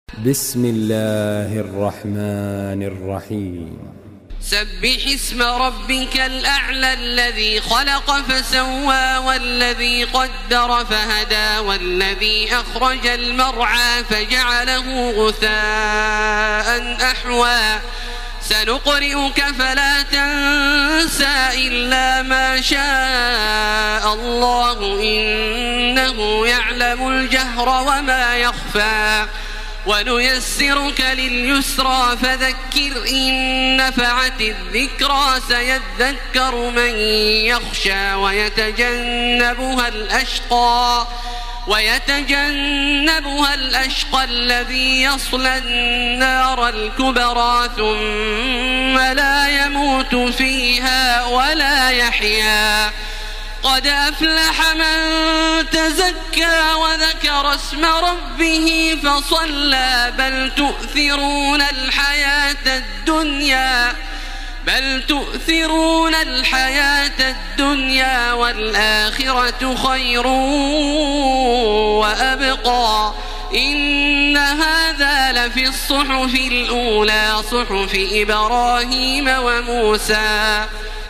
بسم الله الرحمن الرحيم. سبح اسم ربك الأعلى الذي خلق فسوى والذي قدر فهدى والذي أخرج المرعى فجعله غثاء أحوى سنقرئك فلا تنسى إلا ما شاء الله إنه يعلم الجهر وما يخفى ونيسرك لليسرى فذكر إن نفعت الذكرى سيذكر من يخشى ويتجنبها الأشقى الذي يصلى النار الكبرى ثم لا يموت فيها ولا يحيا قد أفلح من تزكى وذكر اسم ربه فصلى بل تؤثرون الحياة الدنيا والآخرة خير وأبقى إن هذا لفي الصحف الأولى صحف إبراهيم وموسى